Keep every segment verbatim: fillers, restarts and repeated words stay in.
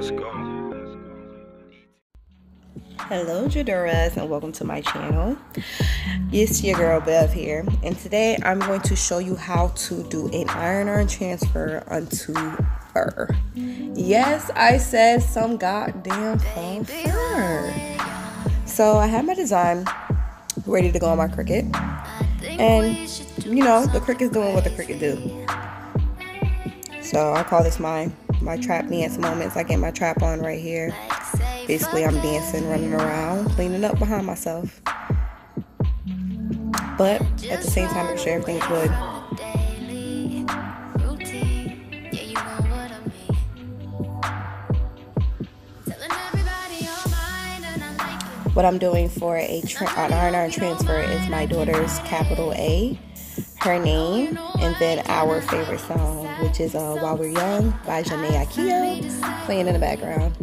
let's go. Hello Jaduras, and welcome to my channel. It's your girl Bev here, and today I'm going to show you how to do an iron-on transfer onto fur. Yes, I said some goddamn faux fur. So I have my design ready to go on my Cricut, and you know the Cricut's doing what the Cricut do. So I call this my my trap dance moments. I get my trap on right here. Basically, I'm dancing, running around, cleaning up behind myself. But at the same time, make sure everything's good. What I'm doing for a an iron-on transfer is my daughter's capital A, her name, and then our favorite song, which is uh, While We're Young by Janae Akio, playing in the background.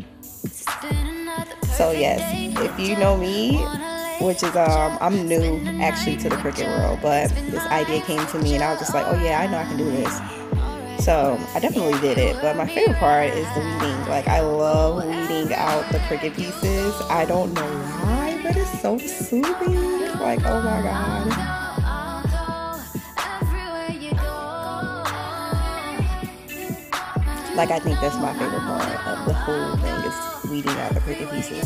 So yes, if you know me, which is, um, I'm new actually to the Cricut world, but this idea came to me and I was just like, oh yeah, I know I can do this. So I definitely did it, but my favorite part is the weeding. Like, I love weeding out the Cricut pieces. I don't know why, but it's so soothing. Like, oh my god. Like, I think that's my favorite part of the whole thing, is weeding out the Cricut pieces.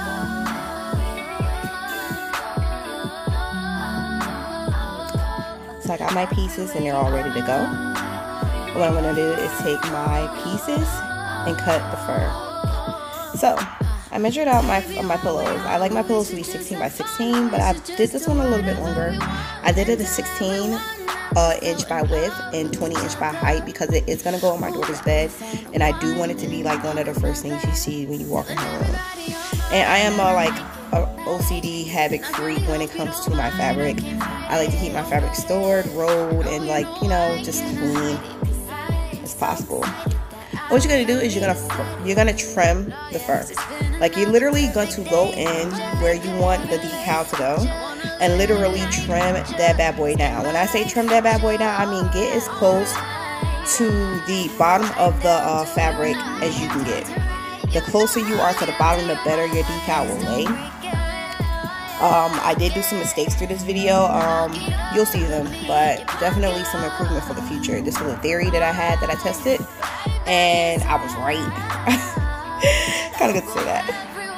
So I got my pieces and they're all ready to go. What I'm going to do is take my pieces and cut the fur. So I measured out my my pillows. I like my pillows to be sixteen by sixteen, but I did this one a little bit longer. I did it a sixteen uh, inch by width and twenty inch by height because it is going to go on my daughter's bed, and I do want it to be like one of the first things you see when you walk in her room. And I am a, like a O C D havoc freak when it comes to my fabric. I like to keep my fabric stored, rolled, and like, you know, just clean as possible. What you're gonna do is you're gonna you're gonna trim the fur. Like, you're literally going to go in where you want the decal to go and literally trim that bad boy down. When I say trim that bad boy down, I mean get as close to the bottom of the uh, fabric as you can get. The closer you are to the bottom, the better your decal will lay. Um, I did do some mistakes through this video. Um, you'll see them, but definitely some improvement for the future. This was a theory that I had that I tested, and I was right. Kind of good to say that.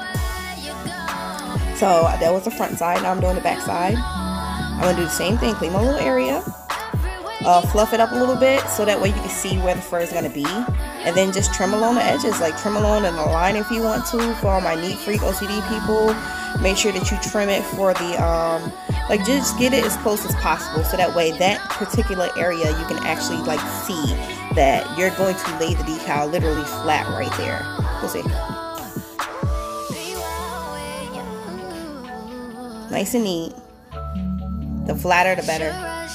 So that was the front side. Now I'm doing the back side. I'm gonna do the same thing. Clean my little area, uh, fluff it up a little bit so that way you can see where the fur is gonna be, and then just trim along the edges. Like, trim along in the line if you want to. For all my neat freak O C D people, make sure that you trim it for the um like, just get it as close as possible so that way that particular area you can actually like see that you're going to lay the decal literally flat right there. We'll see. Nice and neat. The flatter the better.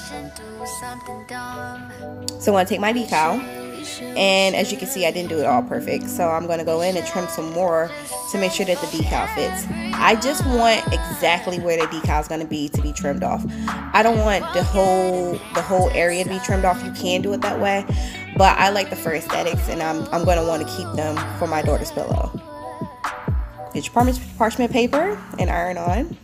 So I'm going to take my decal, and as you can see, I didn't do it all perfect, so I'm going to go in and trim some more to make sure that the decal fits. I just want exactly where the decal is going to be to be trimmed off. I don't want the whole the whole area to be trimmed off. You can do it that way, but I like the fur aesthetics, and I'm, I'm going to want to keep them for my daughter's pillow. Get your parchment paper and iron on.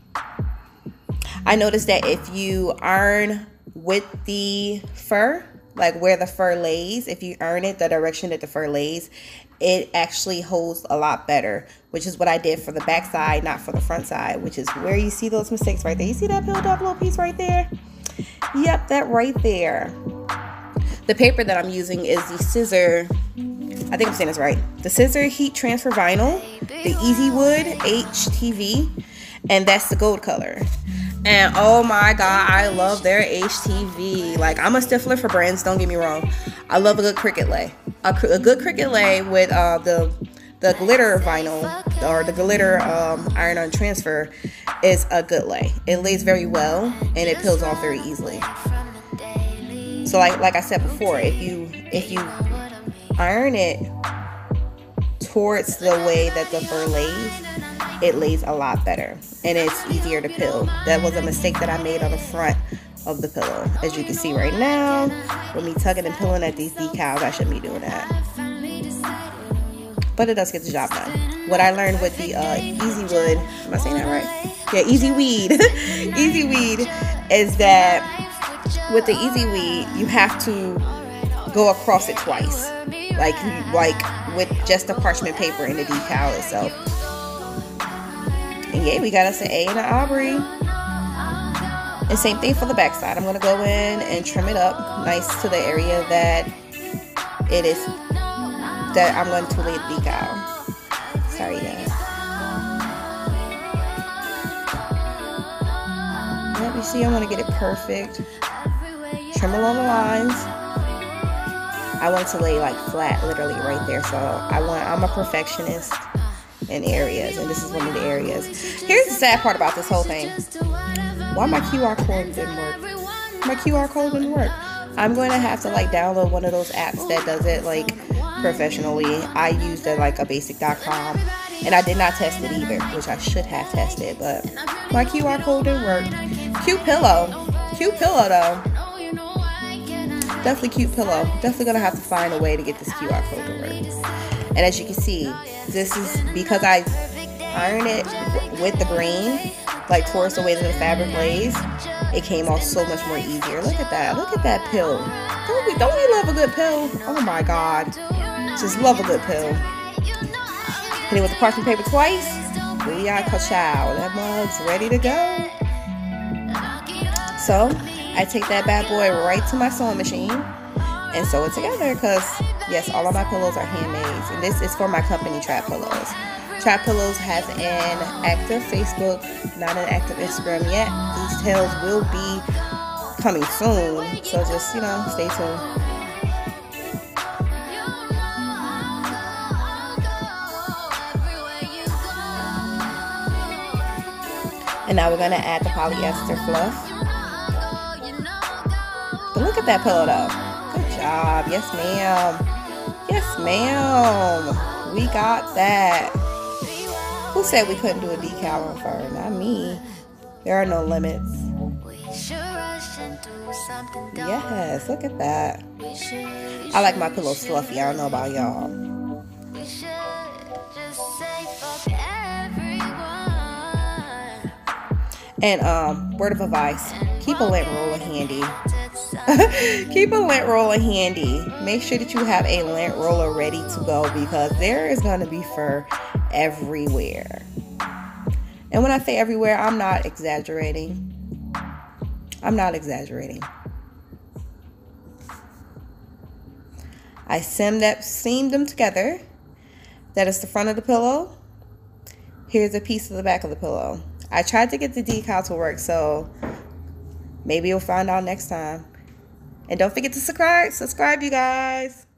I noticed that if you iron with the fur, like where the fur lays, if you iron it the direction that the fur lays, it actually holds a lot better, which is what I did for the back side, not for the front side, which is where you see those mistakes right there. You see that peeled up little piece right there? Yep, that right there. The paper that I'm using is the Scissor, I think I'm saying this right, the Scissor Heat Transfer Vinyl, the Easy Wood H T V, and that's the gold color. And oh my god, I love their H T V. Like, I'm a stiffler for brands, don't get me wrong. I love a good Cricut lay. A, a good Cricut lay with uh, the the glitter vinyl or the glitter um, iron-on transfer is a good lay. It lays very well and it peels off very easily. So like like I said before, if you if you iron it towards the way that the fur lays, it lays a lot better and it's easier to peel. That was a mistake that I made on the front of the pillow. As you can see right now, with me tugging and pulling at these decals, I shouldn't be doing that. but it does get the job done. What I learned with the uh, Easy Wood, am I saying that right? Yeah, Easy Weed. Easy Weed is that with the Easy Weed, you have to go across it twice. Like, like with just the parchment paper and the decal itself. And yeah, we got us an A and an Aubrey. And same thing for the back side. I'm going to go in and trim it up nice to the area that it is, that I'm going to lay the decal. Sorry guys. Let me see, I want to get it perfect. Trim along the lines. I want to lay like flat, literally right there. So I want, I'm a perfectionist in areas, and this is one of the areas. Here's the sad part about this whole thing. Why my Q R code didn't work? My Q R code didn't work. I'm going to have to like download one of those apps that does it like professionally. I used a, like a basic dot com, and I did not test it either, which I should have tested, but my Q R code didn't work. Cute pillow. Cute pillow though. Definitely cute pillow. Definitely gonna have to find a way to get this Q R code to work. And as you can see, this is because I ironed it with the green, like towards the way that the fabric lays, it came off so much more easier. Look at that. Look at that pill. Don't we, don't we love a good pill? Oh my God. Just love a good pill. Hit it with the parchment paper twice. Booyah, ka-chow. That mug's ready to go. So I take that bad boy right to my sewing machine and sew it together, because yes, all of my pillows are handmade, and this is for my company, Trap Pillows. Trap Pillows has an active Facebook, not an active Instagram yet. Details will be coming soon, so just, you know, stay tuned. And now we're going to add the polyester fluff. But look at that pillow though. Good job. Yes, ma'am. Yes, ma'am. We got that. Who said we couldn't do a decal on fur? Not me. There are no limits. Yes, look at that. I like my pillows fluffy. I don't know about y'all. And um, word of advice, keep a lint roller handy. Keep a lint roller handy. Make sure that you have a lint roller ready to go, because there is going to be fur everywhere. And when I say everywhere, I'm not exaggerating. I'm not exaggerating. I seamed, that, seamed them together. That is the front of the pillow. Here's a piece of the back of the pillow. I tried to get the decal to work, so maybe you'll find out next time. And don't forget to subscribe. Subscribe, you guys.